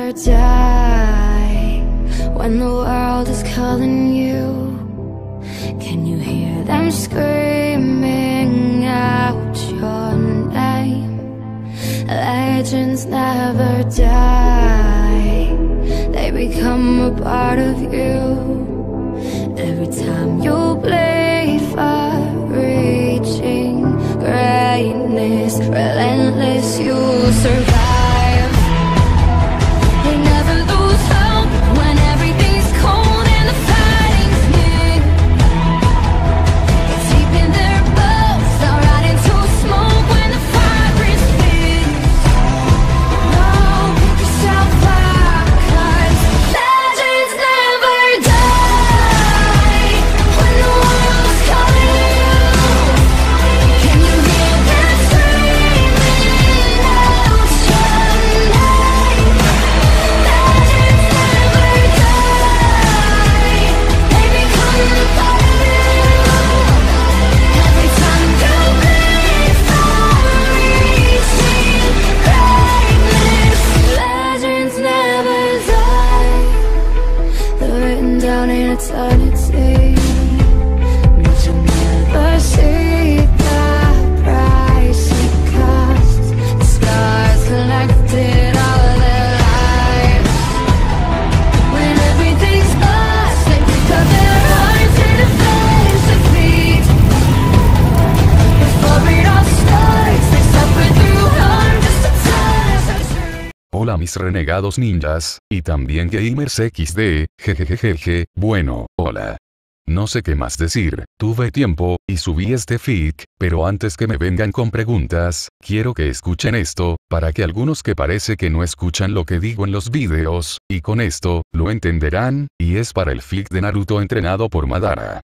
never die. When the world is calling you, can you hear them screaming out your name? Legends never die, they become a part of you. Every time you play for reaching greatness, relentless, you survive. They never lose hope when everything's cold and the fighting's near. It's deep in their bones, they'll ride into smoke when the fire is fierce. No, pick yourself up, 'cause legends never die. When the world's calling you, can you hear them screaming out your name? Legends never die, they become a part of you. Every time you bleed for reaching greatness, legends never die. They're written down in eternity, but you'll never see the price it costs. The stars collected all their lives. When everything's lost, they pick up their hearts and the flames that beat. Before it all starts, they suffer through harm just to tell us the truth. Hola mis renegados ninjas, y también gamers XD, jejejeje, bueno, hola. No sé qué más decir, tuve tiempo, y subí este fic, pero antes que me vengan con preguntas, quiero que escuchen esto, para que algunos que parece que no escuchan lo que digo en los vídeos, y con esto, lo entenderán, y es para el fic de Naruto entrenado por Madara.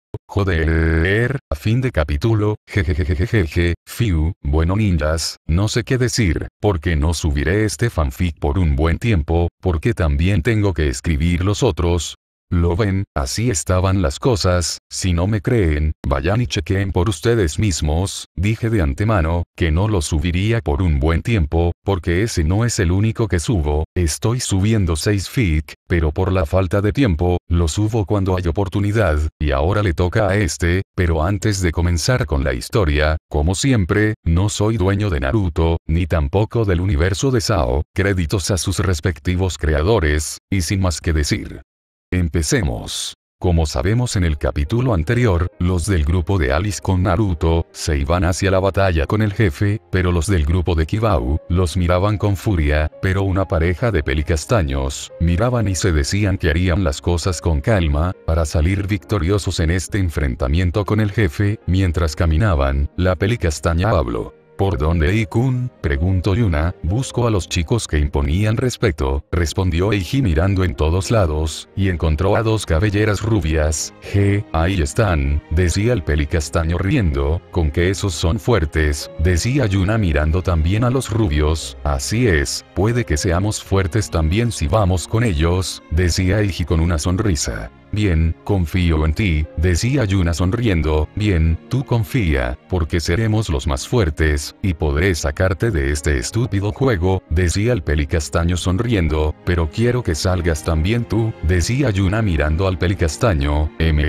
Joder, a fin de capítulo, jejejejejeje, fiu, bueno ninjas, no sé qué decir, porque no subiré este fanfic por un buen tiempo, porque también tengo que escribir los otros. Lo ven, así estaban las cosas. Si no me creen, vayan y chequeen por ustedes mismos. Dije de antemano, que no lo subiría por un buen tiempo, porque ese no es el único que subo. Estoy subiendo 6 fic, pero por la falta de tiempo, lo subo cuando hay oportunidad, y ahora le toca a este. Pero antes de comenzar con la historia, como siempre, no soy dueño de Naruto, ni tampoco del universo de Sao. Créditos a sus respectivos creadores, y sin más que decir. Empecemos. Como sabemos en el capítulo anterior, los del grupo de Alice con Naruto, se iban hacia la batalla con el jefe, pero los del grupo de Kibao, los miraban con furia, pero una pareja de pelicastaños, miraban y se decían que harían las cosas con calma, para salir victoriosos en este enfrentamiento con el jefe. Mientras caminaban, la pelicastaña habló. ¿Por dónde Eiji-kun? Preguntó Yuna. Busco a los chicos que imponían respeto, respondió Eiji mirando en todos lados, y encontró a 2 cabelleras rubias. Ahí están, decía el pelicastaño riendo, con que esos son fuertes, decía Yuna mirando también a los rubios. Así es, puede que seamos fuertes también si vamos con ellos, decía Eiji con una sonrisa. Bien, confío en ti, decía Yuna sonriendo. Bien, tú confía, porque seremos los más fuertes, y podré sacarte de este estúpido juego, decía el pelicastaño sonriendo. Pero quiero que salgas también tú, decía Yuna mirando al pelicastaño.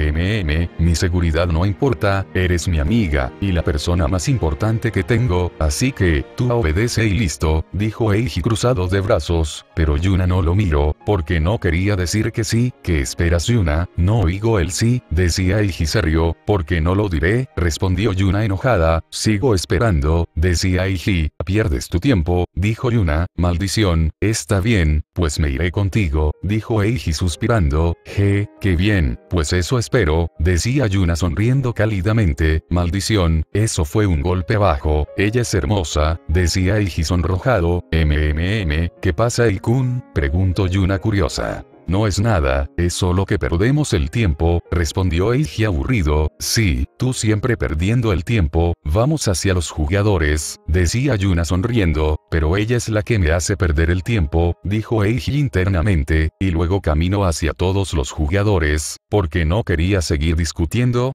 Mi seguridad no importa, eres mi amiga, y la persona más importante que tengo, así que, tú obedece y listo, dijo Eiji cruzado de brazos. Pero Yuna no lo miró, porque no quería decir que sí. ¿Qué esperas Yuna? No oigo el sí, decía Eiji serio. ¿Por qué no lo diré? Respondió Yuna enojada. Sigo esperando, decía Eiji. Pierdes tu tiempo, dijo Yuna. Maldición, está bien, pues me iré contigo, dijo Eiji suspirando. Qué bien, pues eso espero, decía Yuna sonriendo cálidamente. Maldición, eso fue un golpe bajo. Ella es hermosa, decía Eiji sonrojado. ¿Qué pasa Eiji-kun? Preguntó Yuna curiosa. No es nada, es solo que perdemos el tiempo, respondió Eiji aburrido. Sí, tú siempre perdiendo el tiempo. Vamos hacia los jugadores, decía Yuna sonriendo. Pero ella es la que me hace perder el tiempo, dijo Eiji internamente, y luego caminó hacia todos los jugadores, porque no quería seguir discutiendo.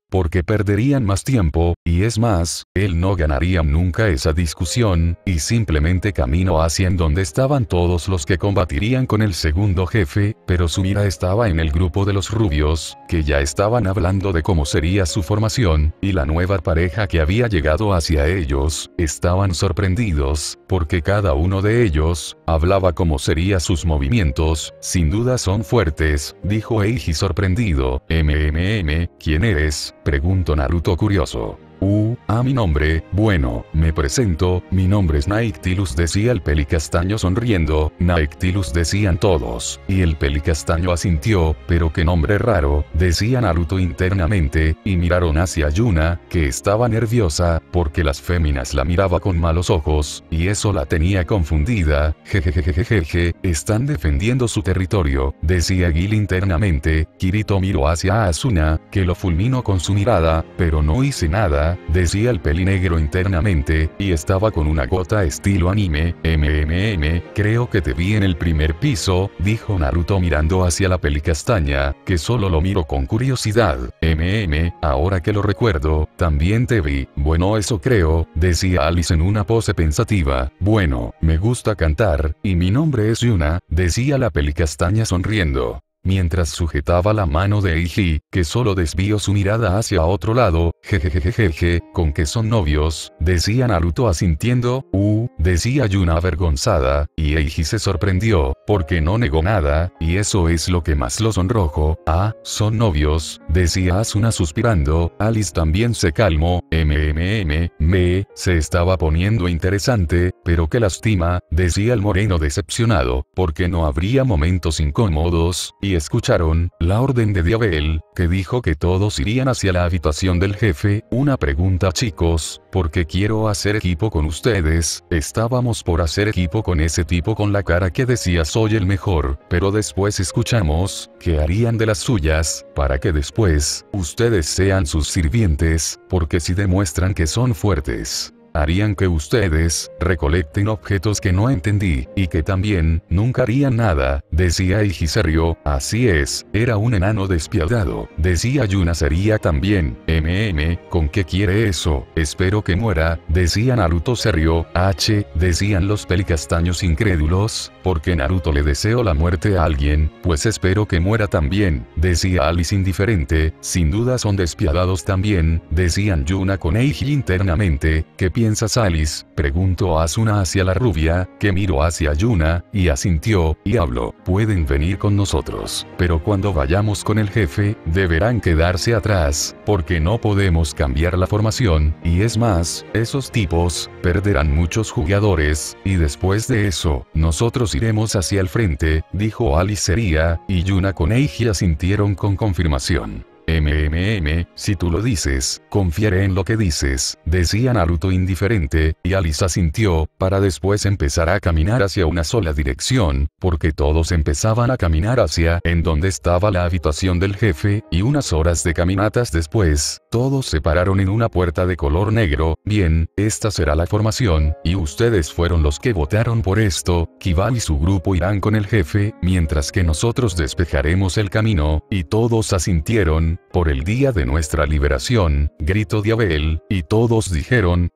porque perderían más tiempo, y es más, él no ganaría nunca esa discusión, y simplemente caminó hacia en donde estaban todos los que combatirían con el segundo jefe, pero su mira estaba en el grupo de los rubios, que ya estaban hablando de cómo sería su formación, y la nueva pareja que había llegado hacia ellos, estaban sorprendidos, porque cada uno de ellos, hablaba cómo serían sus movimientos, sin duda son fuertes, dijo Eiji sorprendido. ¿Quién eres?, preguntó Naruto curioso. Mi nombre, bueno, me presento, mi nombre es Naictilus, decía el pelicastaño sonriendo. Naictilus decían todos, y el pelicastaño asintió, pero qué nombre raro, decía Naruto internamente, y miraron hacia Yuna, que estaba nerviosa, porque las féminas la miraba con malos ojos, y eso la tenía confundida. Jejejejejeje, están defendiendo su territorio, decía Gil internamente. Kirito miró hacia Asuna, que lo fulminó con su mirada, pero no hice nada, decía el pelinegro internamente, y estaba con una gota estilo anime. Creo que te vi en el primer piso, dijo Naruto mirando hacia la pelicastaña, que solo lo miró con curiosidad. Ahora que lo recuerdo, también te vi. Bueno, eso creo, decía Alice en una pose pensativa. Bueno, me gusta cantar, y mi nombre es Yuna, decía la pelicastaña sonriendo. Mientras sujetaba la mano de Eiji, que solo desvió su mirada hacia otro lado. Jejejejeje, ¿con qué son novios?, decía Naruto asintiendo. Decía Yuna avergonzada, y Eiji se sorprendió, porque no negó nada, y eso es lo que más lo sonrojó. Son novios, decía Asuna suspirando. Alice también se calmó. Se estaba poniendo interesante, pero qué lástima, decía el moreno decepcionado, porque no habría momentos incómodos. Y escucharon la orden de Diabel, que dijo que todos irían hacia la habitación del jefe. Una pregunta, chicos, porque quiero hacer equipo con ustedes. Estábamos por hacer equipo con ese tipo con la cara que decía soy el mejor, pero después escuchamos que harían de las suyas, para que después, ustedes sean sus sirvientes, porque si demuestran que son fuertes, harían que ustedes recolecten objetos que no entendí, y que también nunca harían nada, decía Eiji se rió. Así es, era un enano despiadado, decía Yuna sería también. ¿Con qué quiere eso? Espero que muera, decía Naruto se rió. Decían los pelicastaños incrédulos, porque Naruto le deseo la muerte a alguien, pues espero que muera también, decía Alice indiferente. Sin duda son despiadados también, decían Yuna con Eiji internamente. ¿Qué piensas, Alice?, preguntó Asuna hacia la rubia, que miró hacia Yuna, y asintió, y habló. Pueden venir con nosotros, pero cuando vayamos con el jefe, deberán quedarse atrás, porque no podemos cambiar la formación, y es más, esos tipos, perderán muchos jugadores, y después de eso, nosotros iremos hacia el frente, dijo Alice seria, y Yuna con Eiji asintieron con confirmación. Si tú lo dices, confiaré en lo que dices, decía Naruto indiferente, y Alice asintió, para después empezar a caminar hacia una sola dirección, porque todos empezaban a caminar hacia en donde estaba la habitación del jefe, y unas horas de caminatas después, todos se pararon en una puerta de color negro. Bien, esta será la formación, y ustedes fueron los que votaron por esto. Kiba y su grupo irán con el jefe, mientras que nosotros despejaremos el camino, y todos asintieron. Por el día de nuestra liberación, gritó Diabel, y todos dijeron,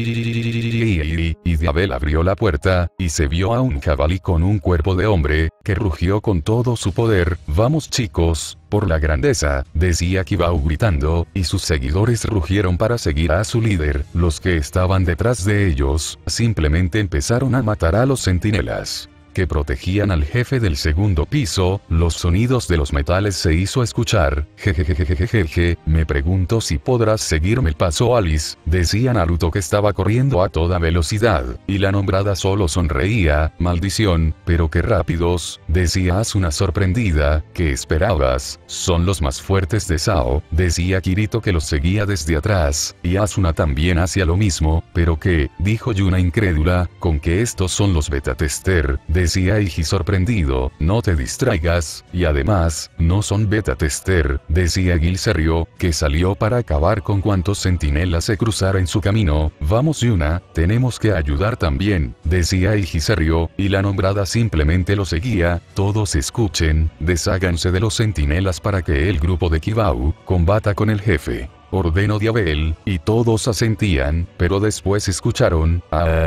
sí, y Diabel abrió la puerta, y se vio a un jabalí con un cuerpo de hombre, que rugió con todo su poder. Vamos chicos, por la grandeza, decía Kibao gritando, y sus seguidores rugieron para seguir a su líder. Los que estaban detrás de ellos, simplemente empezaron a matar a los centinelas que protegían al jefe del segundo piso. Los sonidos de los metales se hizo escuchar. Jejejejejeje, me pregunto si podrás seguirme el paso, Alice, decía Naruto que estaba corriendo a toda velocidad, y la nombrada solo sonreía. Maldición, pero qué rápidos, decía Asuna sorprendida. ¿Qué esperabas? Son los más fuertes de Sao, decía Kirito que los seguía desde atrás, y Asuna también hacía lo mismo. ¿Pero qué?, dijo Yuna incrédula, con que estos son los beta tester, decía Eiji sorprendido. No te distraigas, y además, no son beta tester, decía Gil se rió, que salió para acabar con cuantos centinelas se cruzara en su camino. Vamos Yuna, tenemos que ayudar también, decía Eiji se rió, y la nombrada simplemente lo seguía. Todos escuchen, desháganse de los centinelas para que el grupo de Kibao combata con el jefe. ordenó Diabel, y todos asentían, pero después escucharon,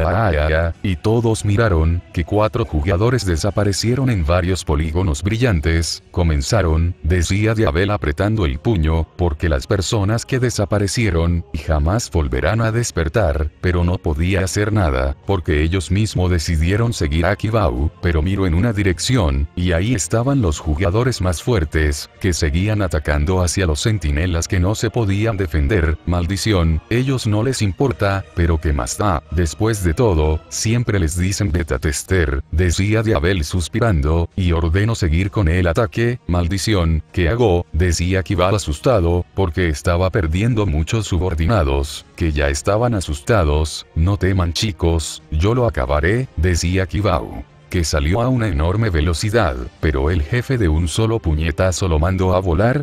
y todos miraron, que 4 jugadores desaparecieron en varios polígonos brillantes, comenzaron, decía Diabel apretando el puño, porque las personas que desaparecieron, jamás volverán a despertar, pero no podía hacer nada, porque ellos mismos decidieron seguir a Kibao, pero miró en una dirección, y ahí estaban los jugadores más fuertes, que seguían atacando hacia los centinelas que no se podían defender. Maldición, ellos no les importa, pero ¿qué más da? Después de todo, siempre les dicen beta tester, decía Diabel suspirando, y ordenó seguir con el ataque. Maldición, ¿qué hago? Decía Kibao asustado, porque estaba perdiendo muchos subordinados, que ya estaban asustados. No teman chicos, yo lo acabaré, decía Kibao, que salió a una enorme velocidad, pero el jefe de un solo puñetazo lo mandó a volar.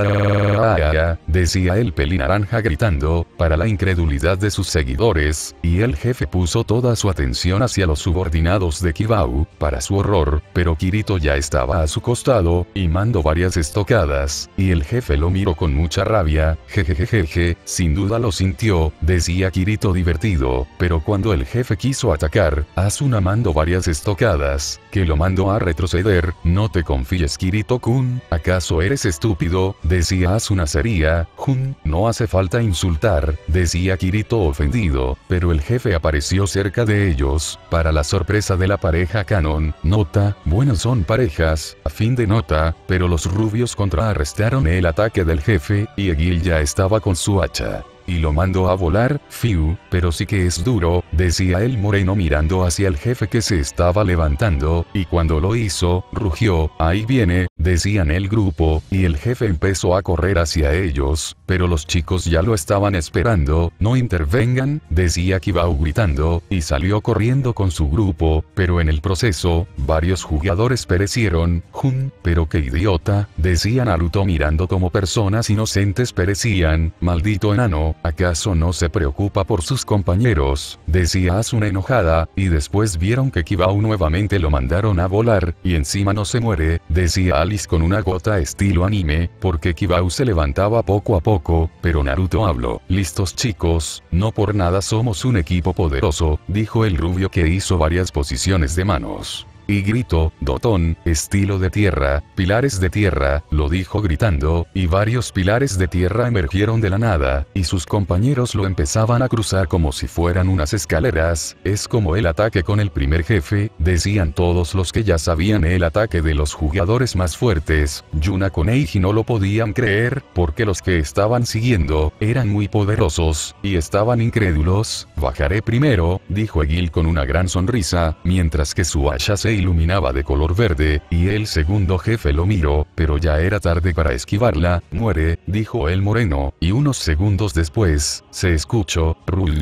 Kia, decía el pelinaranja gritando, para la incredulidad de sus seguidores, y el jefe puso toda su atención hacia los subordinados de Kibao, para su horror, pero Kirito ya estaba a su costado, y mandó varias estocadas, y el jefe lo miró con mucha rabia. Jejejeje, sin duda lo sintió, decía Kirito divertido, pero cuando el jefe quiso atacar, Asuna mandó varias estocadas, que lo mandó a retroceder. No te confíes Kirito-kun, ¿acaso eres estúpido? Decía Asuna seria. No hace falta insultar, decía Kirito ofendido, pero el jefe apareció cerca de ellos, para la sorpresa de la pareja Canon. Nota, buenas son parejas, a fin de nota, pero los rubios contrarrestaron el ataque del jefe, y Egil ya estaba con su hacha, y lo mandó a volar. Fiu, pero sí que es duro, decía el moreno mirando hacia el jefe que se estaba levantando, y cuando lo hizo, rugió, ahí viene, decían el grupo, y el jefe empezó a correr hacia ellos, pero los chicos ya lo estaban esperando. No intervengan, decía Kibao gritando, y salió corriendo con su grupo, pero en el proceso, varios jugadores perecieron. Pero qué idiota, decía Naruto mirando como personas inocentes perecían. Maldito enano, ¿acaso no se preocupa por sus compañeros? Decía Asuna enojada, y después vieron que Kibao nuevamente lo mandaron a volar, y encima no se muere, decía Alice con una gota estilo anime, porque Kibao se levantaba poco a poco, pero Naruto habló. Listos chicos, no por nada somos un equipo poderoso, dijo el rubio que hizo varias posiciones de manos. Y gritó, Dotón, estilo de tierra, pilares de tierra, lo dijo gritando, y varios pilares de tierra emergieron de la nada, y sus compañeros lo empezaban a cruzar como si fueran unas escaleras. Es como el ataque con el primer jefe, decían todos los que ya sabían el ataque de los jugadores más fuertes. Yuna con Eiji no lo podían creer, porque los que estaban siguiendo, eran muy poderosos, y estaban incrédulos. Bajaré primero, dijo Egil con una gran sonrisa, mientras que su hacha se iluminaba de color verde, y el segundo jefe lo miró, pero ya era tarde para esquivarla. Muere, dijo el moreno, y unos segundos después, se escuchó,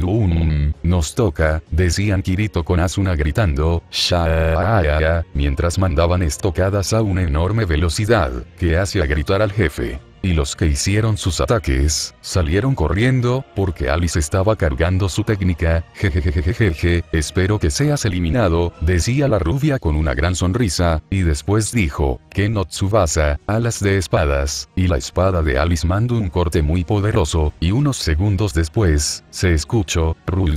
nos toca, decían Kirito con Asuna gritando, Shaaya, mientras mandaban estocadas a una enorme velocidad, que hacía gritar al jefe. Y los que hicieron sus ataques, salieron corriendo, porque Alice estaba cargando su técnica. Jejejejejeje, espero que seas eliminado, decía la rubia con una gran sonrisa, y después dijo, Ken no Tsubasa, alas de espadas, y la espada de Alice mandó un corte muy poderoso, y unos segundos después, se escuchó,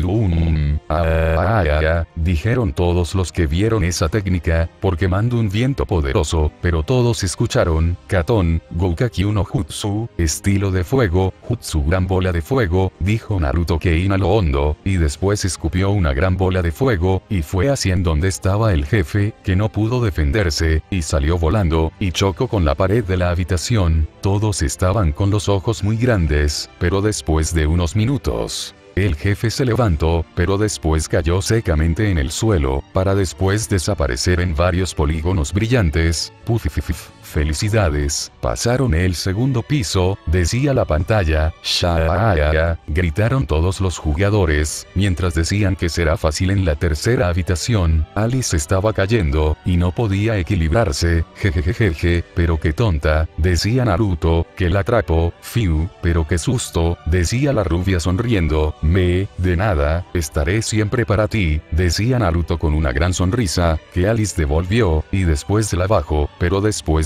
dijeron todos los que vieron esa técnica, porque mandó un viento poderoso, pero todos escucharon, Katon, Goukaki no Jutsu, estilo de fuego, Jutsu gran bola de fuego, dijo Naruto que inhaló hondo, y después escupió una gran bola de fuego, y fue hacia en donde estaba el jefe, que no pudo defenderse, y salió volando, y chocó con la pared de la habitación. Todos estaban con los ojos muy grandes, pero después de unos minutos, el jefe se levantó, pero después cayó secamente en el suelo, para después desaparecer en varios polígonos brillantes. Felicidades, pasaron el segundo piso, decía la pantalla. Shaaya, gritaron todos los jugadores, mientras decían que será fácil en la tercera habitación. Alice estaba cayendo, y no podía equilibrarse. Jejejeje, pero qué tonta, decía Naruto, que la atrapó. Fiu, pero qué susto, decía la rubia sonriendo. De nada, estaré siempre para ti, decía Naruto con una gran sonrisa, que Alice devolvió, y después la bajó, pero después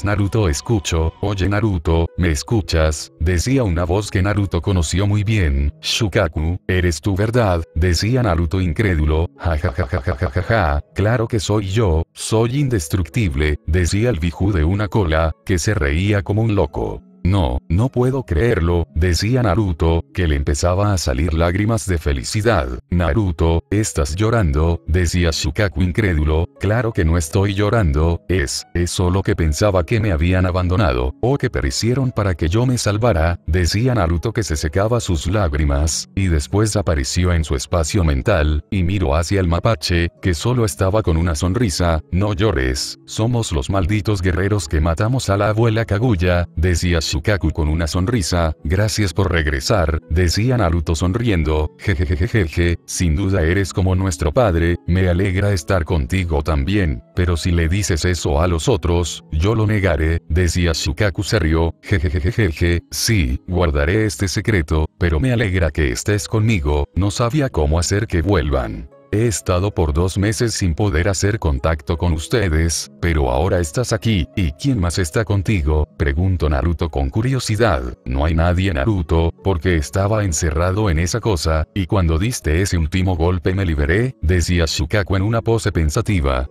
Naruto escucho, oye Naruto, ¿me escuchas? Decía una voz que Naruto conoció muy bien. Shukaku, ¿eres tú verdad? Decía Naruto incrédulo, jajajajajajaja, claro que soy yo, soy indestructible, decía el Biju de una cola, que se reía como un loco. No, no puedo creerlo, decía Naruto, que le empezaba a salir lágrimas de felicidad. Naruto, ¿estás llorando? Decía Shukaku incrédulo, claro que no estoy llorando, es solo que pensaba que me habían abandonado, o que perecieron para que yo me salvara, decía Naruto que se secaba sus lágrimas, y después apareció en su espacio mental, y miró hacia el mapache, que solo estaba con una sonrisa, no llores, somos los malditos guerreros que matamos a la abuela Kaguya, decía Shukaku con una sonrisa, gracias por regresar, decía Naruto sonriendo, jejejejeje, sin duda eres como nuestro padre, me alegra estar contigo también, pero si le dices eso a los otros, yo lo negaré, decía Shukaku serio, jejejejeje, sí, guardaré este secreto, pero me alegra que estés conmigo, no sabía cómo hacer que vuelvan. He estado por 2 meses sin poder hacer contacto con ustedes, pero ahora estás aquí, ¿y quién más está contigo? Preguntó Naruto con curiosidad. No hay nadie Naruto, porque estaba encerrado en esa cosa, y cuando diste ese último golpe me liberé, decía Shukaku en una pose pensativa.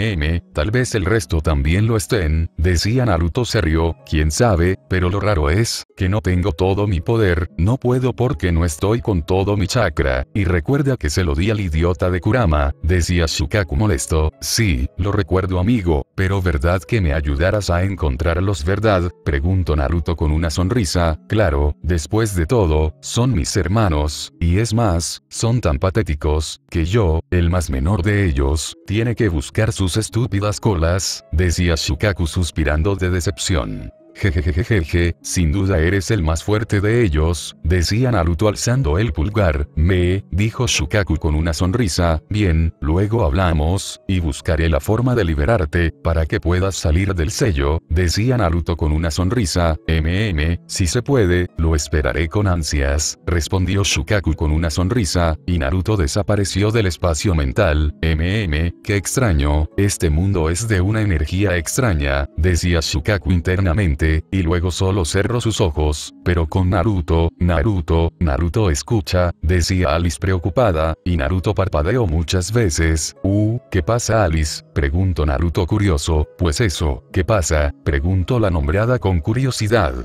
Tal vez el resto también lo estén, decía Naruto serio, quién sabe, pero lo raro es, que no tengo todo mi poder, no puedo porque no estoy con todo mi chakra, y recuerda que se lo di al idiota de Kurama, decía Shukaku molesto, sí, lo recuerdo amigo, pero ¿verdad que me ayudarás a encontrarlos verdad? Preguntó Naruto con una sonrisa, claro, después de todo, son mis hermanos, y es más, son tan patéticos, que yo, el más menor de ellos, tiene que buscar sus estúpidas colas, decía Shukaku suspirando de decepción. Jejejejeje, sin duda eres el más fuerte de ellos, decía Naruto alzando el pulgar, dijo Shukaku con una sonrisa, bien, luego hablamos, y buscaré la forma de liberarte, para que puedas salir del sello, decía Naruto con una sonrisa, si se puede, lo esperaré con ansias, respondió Shukaku con una sonrisa, y Naruto desapareció del espacio mental, qué extraño, este mundo es de una energía extraña, decía Shukaku internamente, y luego solo cerró sus ojos, pero con Naruto escucha, decía Alice preocupada, y Naruto parpadeó muchas veces, ¿qué pasa Alice? Preguntó Naruto curioso, pues eso, ¿qué pasa? Preguntó la nombrada con curiosidad,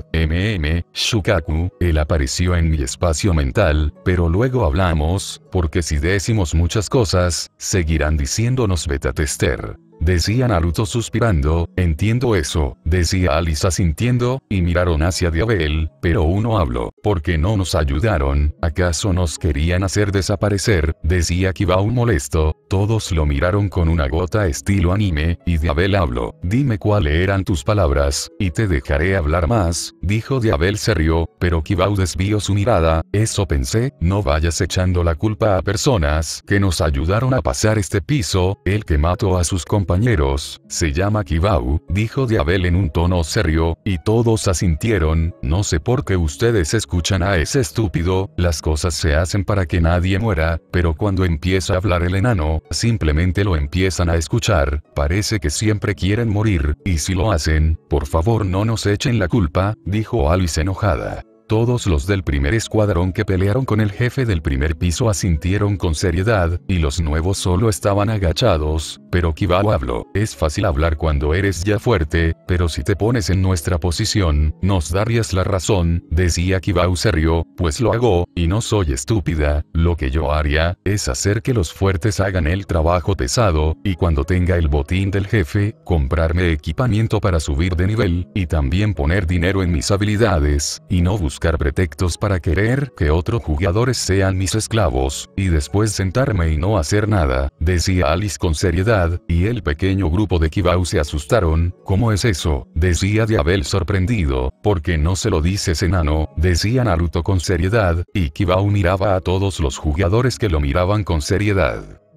Shukaku, él apareció en mi espacio mental, pero luego hablamos, porque si decimos muchas cosas, seguirán diciéndonos beta tester. Decía Naruto suspirando, entiendo eso, decía Alice asintiendo, y miraron hacia Diabel, pero uno habló, ¿por qué no nos ayudaron? ¿Acaso nos querían hacer desaparecer? Decía Kibao molesto, todos lo miraron con una gota estilo anime, y Diabel habló, dime cuáles eran tus palabras, y te dejaré hablar más, dijo Diabel se rió, pero Kibao desvió su mirada, eso pensé, no vayas echando la culpa a personas que nos ayudaron a pasar este piso, el que mató a sus compañeros, se llama Kibao, dijo Diabel en un tono serio, y todos asintieron, no sé por qué ustedes escuchan a ese estúpido, las cosas se hacen para que nadie muera, pero cuando empieza a hablar el enano, simplemente lo empiezan a escuchar, parece que siempre quieren morir, y si lo hacen, por favor no nos echen la culpa, dijo Alice enojada. Todos los del primer escuadrón que pelearon con el jefe del primer piso asintieron con seriedad, y los nuevos solo estaban agachados, pero Kibao habló, es fácil hablar cuando eres ya fuerte, pero si te pones en nuestra posición, nos darías la razón, decía Kibao serio, pues lo hago, y no soy estúpida, lo que yo haría, es hacer que los fuertes hagan el trabajo pesado, y cuando tenga el botín del jefe, comprarme equipamiento para subir de nivel, y también poner dinero en mis habilidades, y no buscar pretextos para querer que otros jugadores sean mis esclavos, y después sentarme y no hacer nada, decía Alice con seriedad, y el pequeño grupo de Kibao se asustaron, ¿cómo es eso? Decía Diabel sorprendido, ¿por qué no se lo dices enano? Decía Naruto con seriedad, y Kibao miraba a todos los jugadores que lo miraban con seriedad.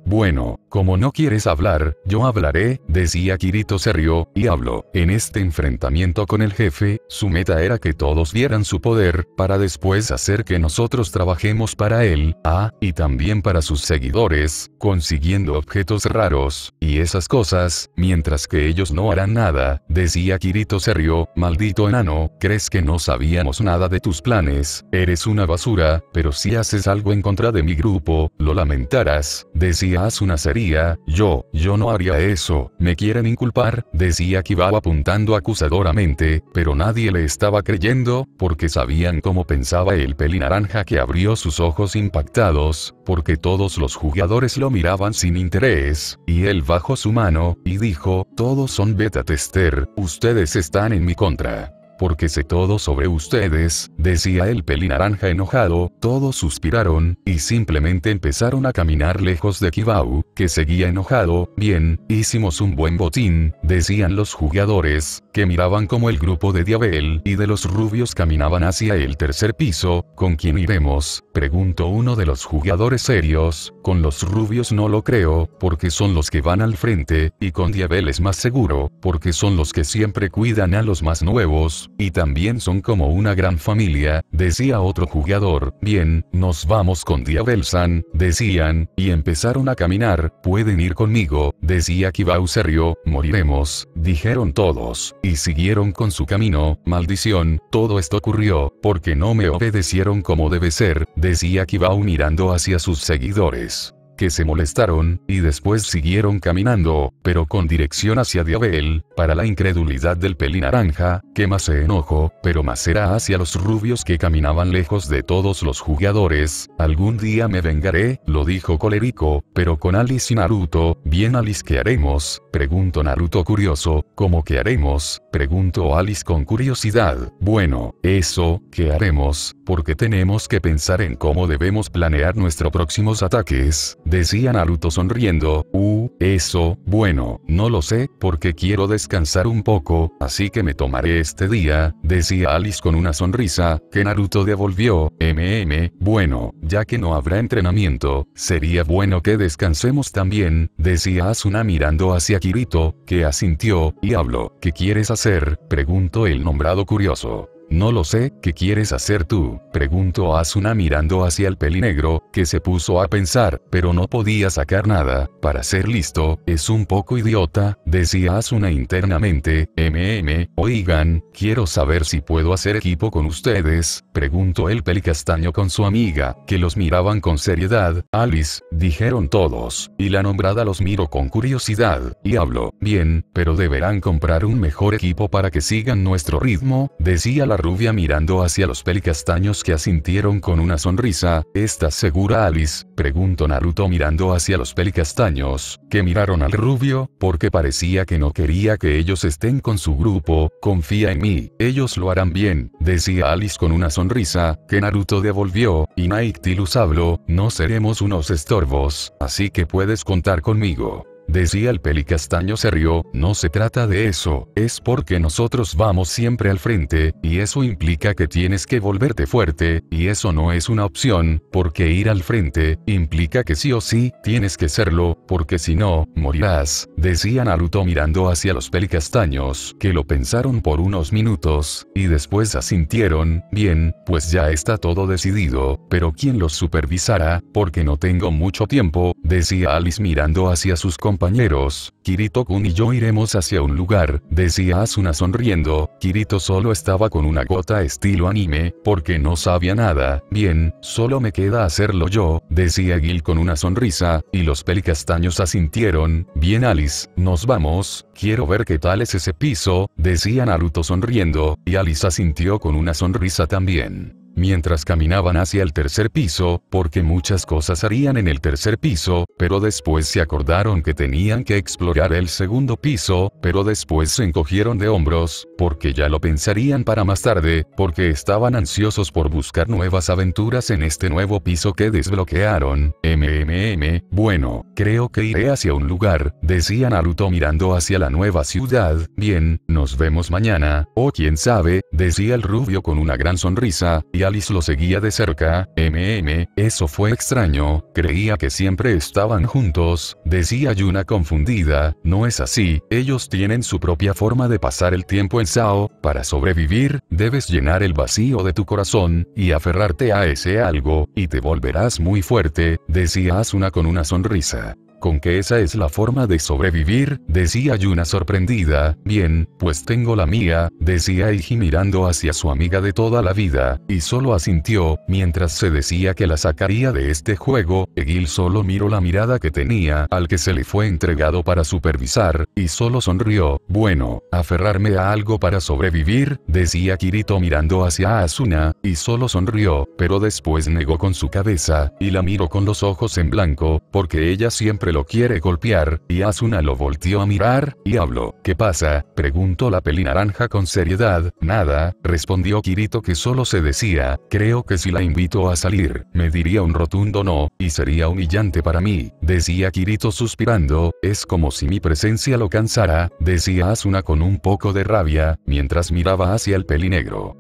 Bueno, como no quieres hablar, yo hablaré, decía Kirito. Se rió, y habló. En este enfrentamiento con el jefe, su meta era que todos vieran su poder, para después hacer que nosotros trabajemos para él, y también para sus seguidores, consiguiendo objetos raros, y esas cosas, mientras que ellos no harán nada, decía Kirito. Se rió, maldito enano, ¿crees que no sabíamos nada de tus planes? Eres una basura, pero si haces algo en contra de mi grupo, lo lamentarás, decía Asuna. Sería, yo no haría eso, me quieren inculpar, decía Kibao apuntando acusadoramente, pero nadie le estaba creyendo, porque sabían cómo pensaba el pelinaranja, que abrió sus ojos impactados, porque todos los jugadores lo miraban sin interés, y él bajó su mano, y dijo, todos son beta tester, ustedes están en mi contra. Porque sé todo sobre ustedes, decía el pelinaranja enojado. Todos suspiraron, y simplemente empezaron a caminar lejos de Kibao, que seguía enojado. Bien, hicimos un buen botín, decían los jugadores, que miraban como el grupo de Diabel y de los rubios caminaban hacia el tercer piso. ¿Con quién iremos?, preguntó uno de los jugadores serios. Con los rubios no lo creo, porque son los que van al frente, y con Diabel es más seguro, porque son los que siempre cuidan a los más nuevos. Y también son como una gran familia, decía otro jugador. Bien, nos vamos con Diabel-san, decían, y empezaron a caminar. Pueden ir conmigo, decía Kibao. Se rió. Moriremos, dijeron todos, y siguieron con su camino. Maldición, todo esto ocurrió, porque no me obedecieron como debe ser, decía Kibao mirando hacia sus seguidores, que se molestaron, y después siguieron caminando, pero con dirección hacia Diabel. Para la incredulidad del pelinaranja, que más se enojó, pero más era hacia los rubios que caminaban lejos de todos los jugadores. Algún día me vengaré, lo dijo colérico, pero con Alice y Naruto. Bien, Alice, ¿qué haremos?, preguntó Naruto curioso. ¿Cómo qué haremos?, preguntó Alice con curiosidad. Bueno, eso, ¿qué haremos?, porque tenemos que pensar en cómo debemos planear nuestros próximos ataques, decía Naruto sonriendo. Eso, bueno, no lo sé, porque quiero descansar un poco, así que me tomaré este día, decía Alice con una sonrisa, que Naruto devolvió. Bueno, ya que no habrá entrenamiento, sería bueno que descansemos también, decía Asuna mirando hacia Kirito, que asintió, y habló. ¿Qué quieres hacer?, preguntó el nombrado curioso. No lo sé, ¿qué quieres hacer tú?, preguntó Asuna mirando hacia el pelinegro, que se puso a pensar, pero no podía sacar nada. Para ser listo, es un poco idiota, decía Asuna internamente. Oigan, quiero saber si puedo hacer equipo con ustedes, preguntó el pelicastaño con su amiga, que los miraban con seriedad. Alice, dijeron todos, y la nombrada los miró con curiosidad, y habló. Bien, pero deberán comprar un mejor equipo para que sigan nuestro ritmo, decía la rubia mirando hacia los pelicastaños, que asintieron con una sonrisa. ¿Estás segura, Alice?, preguntó Naruto mirando hacia los pelicastaños, que miraron al rubio, porque parecía que no quería que ellos estén con su grupo. Confía en mí, ellos lo harán bien, decía Alice con una sonrisa, que Naruto devolvió. Y Nightylus habló. No seremos unos estorbos, así que puedes contar conmigo, decía el pelicastaño. Se rió. No se trata de eso, es porque nosotros vamos siempre al frente, y eso implica que tienes que volverte fuerte, y eso no es una opción, porque ir al frente, implica que sí o sí, tienes que serlo, porque si no, morirás, decía Naruto mirando hacia los pelicastaños, que lo pensaron por unos minutos, y después asintieron. Bien, pues ya está todo decidido, pero ¿quién los supervisará?, porque no tengo mucho tiempo, decía Alice mirando hacia sus compañeros. Kirito-kun y yo iremos hacia un lugar, decía Asuna sonriendo. Kirito solo estaba con una gota estilo anime, porque no sabía nada. Bien, solo me queda hacerlo yo, decía Gil con una sonrisa, y los pelicastaños asintieron. Bien, Alice, nos vamos, quiero ver qué tal es ese piso, decía Naruto sonriendo, y Alice asintió con una sonrisa también. Mientras caminaban hacia el tercer piso, porque muchas cosas harían en el tercer piso, pero después se acordaron que tenían que explorar el segundo piso, pero después se encogieron de hombros, porque ya lo pensarían para más tarde, porque estaban ansiosos por buscar nuevas aventuras en este nuevo piso que desbloquearon. Bueno, creo que iré hacia un lugar, decía Naruto mirando hacia la nueva ciudad. Bien, nos vemos mañana, o quién sabe, decía el rubio con una gran sonrisa, y y Alice lo seguía de cerca. Eso fue extraño, creía que siempre estaban juntos, decía Yuna confundida. No es así, ellos tienen su propia forma de pasar el tiempo en Sao. Para sobrevivir, debes llenar el vacío de tu corazón, y aferrarte a ese algo, y te volverás muy fuerte, decía Asuna con una sonrisa. ¿Con que esa es la forma de sobrevivir?, decía Yuna sorprendida. Bien, pues tengo la mía, decía Eiji mirando hacia su amiga de toda la vida, y solo asintió. Mientras se decía que la sacaría de este juego, Egil solo miró la mirada que tenía al que se le fue entregado para supervisar, y solo sonrió. Bueno, aferrarme a algo para sobrevivir, decía Kirito mirando hacia Asuna, y solo sonrió, pero después negó con su cabeza, y la miró con los ojos en blanco, porque ella siempre lo quiere golpear, y Asuna lo volteó a mirar, y habló. ¿Qué pasa?, preguntó la pelinaranja con seriedad. Nada, respondió Kirito, que solo se decía, creo que si la invito a salir, me diría un rotundo no, y sería humillante para mí, decía Kirito suspirando. Es como si mi presencia lo cansara, decía Asuna con un poco de rabia, mientras miraba hacia el pelinegro.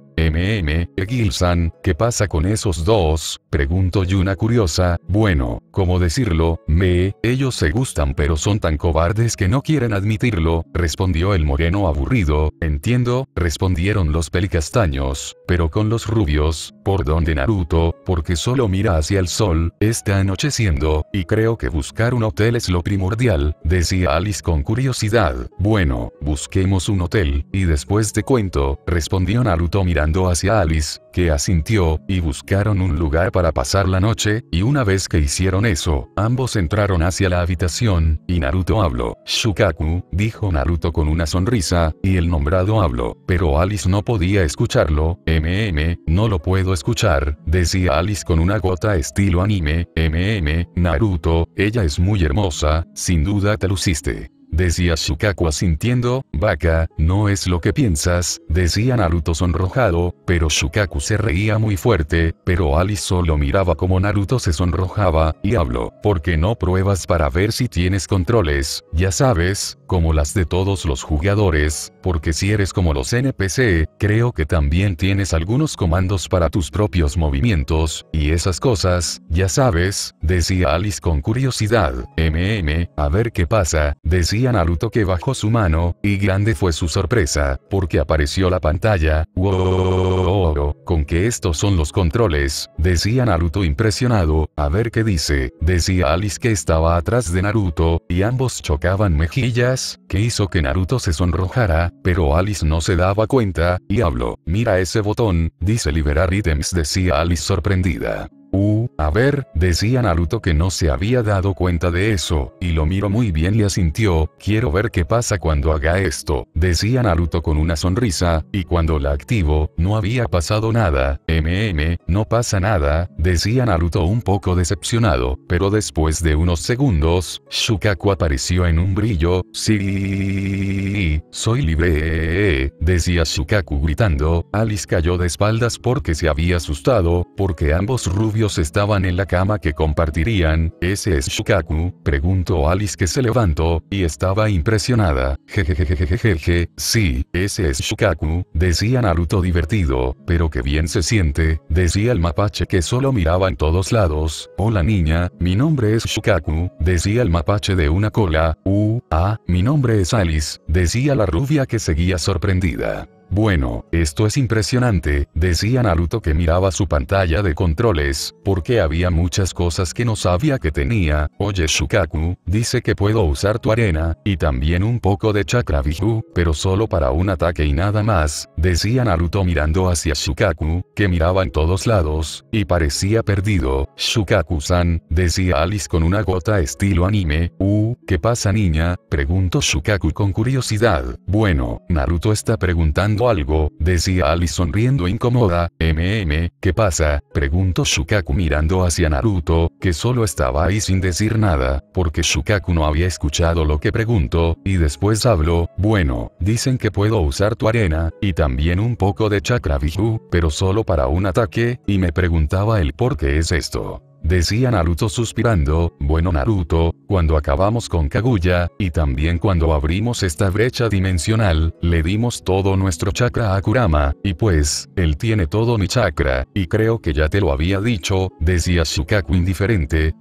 Egil-san, ¿qué pasa con esos dos?, preguntó Yuna curiosa. Bueno, ¿cómo decirlo? Ellos se gustan pero son tan cobardes que no quieren admitirlo, respondió el moreno aburrido. Entiendo, respondieron los pelicastaños, pero con los rubios, ¿por dónde Naruto? Porque solo mira hacia el sol, está anocheciendo, y creo que buscar un hotel es lo primordial, decía Alice con curiosidad. Bueno, busquemos un hotel, y después te cuento, respondió Naruto mirando hacia Alice, que asintió, y buscaron un lugar para pasar la noche, y una vez que hicieron eso, ambos entraron hacia la habitación, y Naruto habló. Shukaku, dijo Naruto con una sonrisa, y el nombrado habló, pero Alice no podía escucharlo. No lo puedo escuchar, decía Alice con una gota estilo anime. Naruto, ella es muy hermosa, sin duda te luciste, decía Shukaku asintiendo. Vaca, no es lo que piensas, decía Naruto sonrojado, pero Shukaku se reía muy fuerte, pero Alice solo miraba como Naruto se sonrojaba, y habló. ¿Por qué no pruebas para ver si tienes controles? Ya sabes, como las de todos los jugadores, porque si eres como los NPC, creo que también tienes algunos comandos para tus propios movimientos, y esas cosas, ya sabes, decía Alice con curiosidad. A ver qué pasa, decía Naruto, que bajó su mano, y grande fue su sorpresa, porque apareció la pantalla. ¡Wow! ¿Con que estos son los controles?, decía Naruto impresionado. A ver qué dice, decía Alice, que estaba atrás de Naruto, y ambos chocaban mejillas, que hizo que Naruto se sonrojara, pero Alice no se daba cuenta, y habló. Mira ese botón, dice liberar ítems, decía Alice sorprendida. A ver, decía Naruto, que no se había dado cuenta de eso, y lo miró muy bien y asintió. Quiero ver qué pasa cuando haga esto, decía Naruto con una sonrisa, y cuando la activo, no había pasado nada. No pasa nada, decía Naruto un poco decepcionado, pero después de unos segundos, Shukaku apareció en un brillo. Sí, soy libre, decía Shukaku gritando. Alice cayó de espaldas porque se había asustado, porque ambos rubios estaban en la cama que compartirían. ¿Ese es Shukaku?, preguntó Alice, que se levantó, y estaba impresionada. Jejejejejeje, sí, ese es Shukaku, decía Naruto divertido. Pero qué bien se siente, decía el mapache, que solo miraba en todos lados. Hola niña, mi nombre es Shukaku, decía el mapache de una cola. Mi nombre es Alice, decía la rubia, que seguía sorprendida. Bueno, esto es impresionante, decía Naruto, que miraba su pantalla de controles, porque había muchas cosas que no sabía que tenía. Oye Shukaku, dice que puedo usar tu arena, y también un poco de chakra biju, pero solo para un ataque y nada más, decía Naruto mirando hacia Shukaku, que miraba en todos lados, y parecía perdido. Shukaku-san, decía Alice con una gota estilo anime. ¿Qué pasa niña?, preguntó Shukaku con curiosidad. Bueno, Naruto está preguntando algo, decía Alice sonriendo incómoda. ¿Qué pasa?, preguntó Shukaku mirando hacia Naruto, que solo estaba ahí sin decir nada, porque Shukaku no había escuchado lo que preguntó, y después habló. Bueno, dicen que puedo usar tu arena, y también un poco de chakra biju, pero solo para un ataque, y me preguntaba el por qué es esto. decía Naruto suspirando. Bueno Naruto, cuando acabamos con Kaguya, y también cuando abrimos esta brecha dimensional, le dimos todo nuestro chakra a Kurama, y pues, él tiene todo mi chakra, y creo que ya te lo había dicho, decía Shukaku indiferente.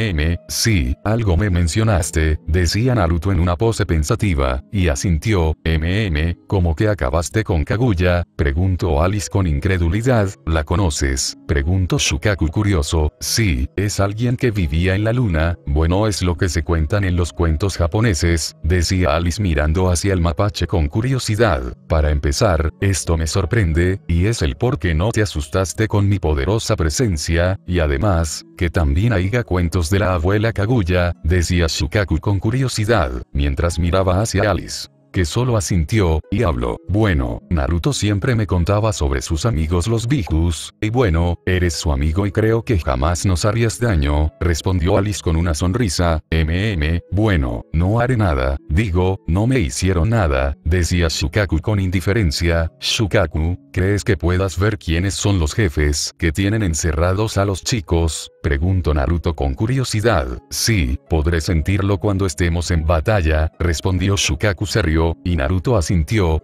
Sí, algo me mencionaste, decía Naruto en una pose pensativa, y asintió. ¿Cómo que acabaste con Kaguya? Preguntó Alice con incredulidad. ¿La conoces? Preguntó Shukaku curioso. Sí, es alguien que vivía en la luna. Bueno, es lo que se cuentan en los cuentos japoneses, decía Alice mirando hacia el mapache con curiosidad. Para empezar, esto me sorprende, y es el por qué no te asustaste con mi poderosa presencia, y además, que también haya cuentos de la abuela Kaguya, decía Shukaku con curiosidad, mientras miraba hacia Alice, que solo asintió, y habló. Bueno, Naruto siempre me contaba sobre sus amigos los Bijus, y bueno, eres su amigo y creo que jamás nos harías daño, respondió Alice con una sonrisa. Bueno, no haré nada, digo, no me hicieron nada, decía Shukaku con indiferencia. Shukaku, ¿crees que puedas ver quiénes son los jefes que tienen encerrados a los chicos? Preguntó Naruto con curiosidad. Sí, podré sentirlo cuando estemos en batalla, respondió Shukaku serio, y Naruto asintió.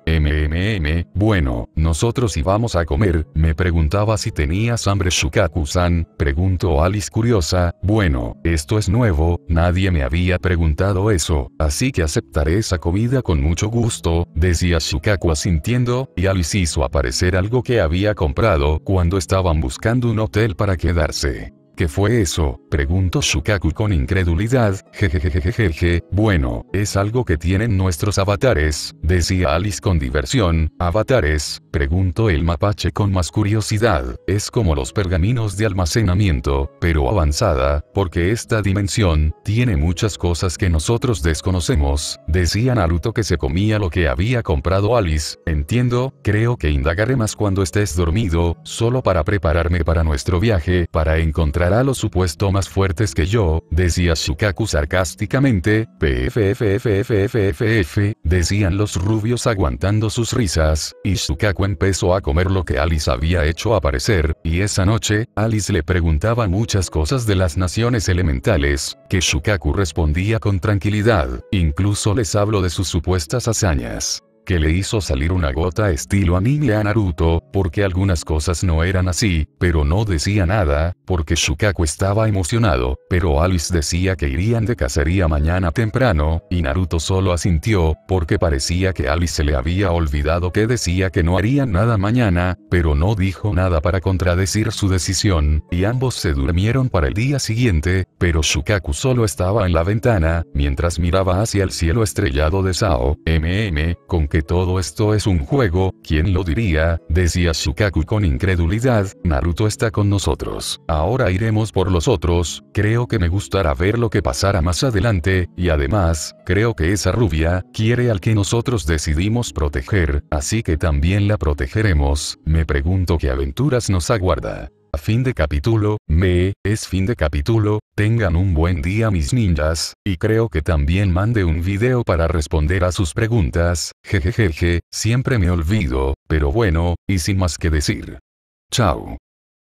Bueno, nosotros íbamos a comer, me preguntaba si tenías hambre Shukaku-san, preguntó Alice curiosa. Bueno, esto es nuevo, nadie me había preguntado eso, así que aceptaré esa comida con mucho gusto, decía Shukaku asintiendo, y Alice hizo aparecer algo que había comprado cuando estaban buscando un hotel para quedarse. ¿Qué fue eso? Preguntó Shukaku con incredulidad. Jejejejejeje. Bueno, es algo que tienen nuestros avatares, decía Alice con diversión. ¿Avatares? Preguntó el mapache con más curiosidad. Es como los pergaminos de almacenamiento, pero avanzada, porque esta dimensión tiene muchas cosas que nosotros desconocemos, decía Naruto que se comía lo que había comprado Alice. Entiendo, creo que indagaré más cuando estés dormido, solo para prepararme para nuestro viaje, para encontrar a los supuestos más fuertes que yo, decía Shukaku sarcásticamente. PFFFFFF, decían los rubios aguantando sus risas, y Shukaku empezó a comer lo que Alice había hecho aparecer, y esa noche, Alice le preguntaba muchas cosas de las naciones elementales, que Shukaku respondía con tranquilidad, incluso les habló de sus supuestas hazañas, que le hizo salir una gota estilo anime a Naruto, porque algunas cosas no eran así, pero no decía nada, porque Shukaku estaba emocionado, pero Alice decía que irían de cacería mañana temprano, y Naruto solo asintió, porque parecía que Alice se le había olvidado que decía que no harían nada mañana, pero no dijo nada para contradecir su decisión, y ambos se durmieron para el día siguiente, pero Shukaku solo estaba en la ventana, mientras miraba hacia el cielo estrellado de Sao. Con que todo esto es un juego, ¿quién lo diría? Decía Shukaku con incredulidad. Naruto está con nosotros. Ahora iremos por los otros, creo que me gustará ver lo que pasará más adelante, y además, creo que esa rubia quiere al que nosotros decidimos proteger, así que también la protegeremos. Me pregunto qué aventuras nos aguarda. Fin de capítulo. Es fin de capítulo. Tengan un buen día mis ninjas, y creo que también mande un video para responder a sus preguntas. Jejejeje, siempre me olvido, pero bueno, y sin más que decir. Chao.